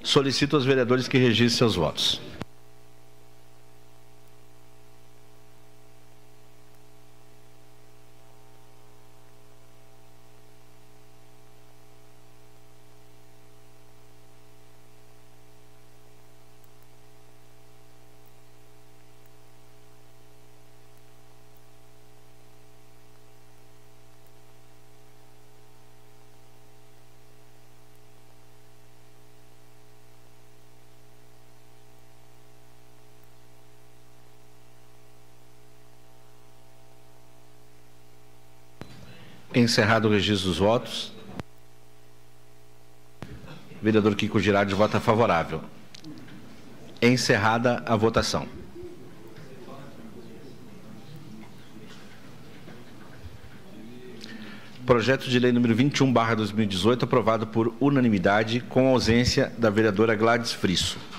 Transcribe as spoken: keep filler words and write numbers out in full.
Solicito aos vereadores que registrem seus votos. Encerrado o registro dos votos. Vereador Kiko Girardi vota favorável. Encerrada a votação. Projeto de lei número vinte e um barra dois mil e dezoito, aprovado por unanimidade, com ausência da vereadora Gladys Frisso.